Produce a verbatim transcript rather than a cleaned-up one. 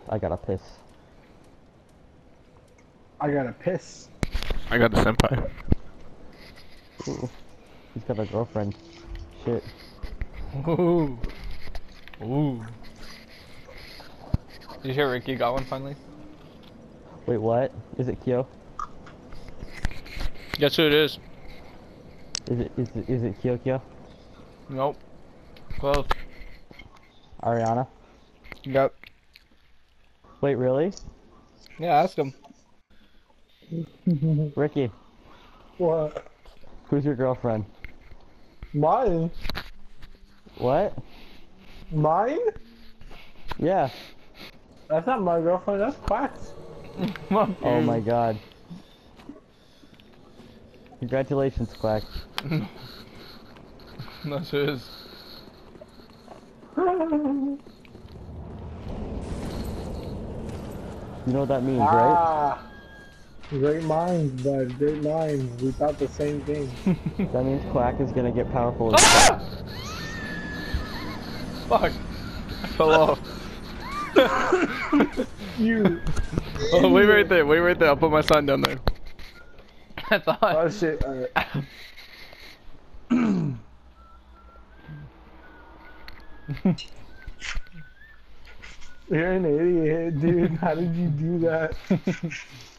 I gotta piss. I gotta piss. I got the senpai. Ooh. He's got a girlfriend. Shit. Ooh. Ooh. Did you hear Ricky got one finally? Wait, what? Is it Kyo? Guess who it is? Is it is it is it Kyo Kyo? Nope. Close. Ariana? Yep. Wait, really? Yeah, ask him. Ricky, What? who's your girlfriend? Mine? What? Mine? Yeah. That's not my girlfriend, that's Quack's. Oh my god. Congratulations, Quack. That's his. You know what that means, right? Ah, great minds, bud. Great minds. We thought the same thing. That means Quack is gonna get powerful as Ah! Fuck. I fell off. You. Oh, wait right there. Wait right there. I'll put my sign down there. I thought. Oh shit. Alright. You're an idiot, dude. How did you do that?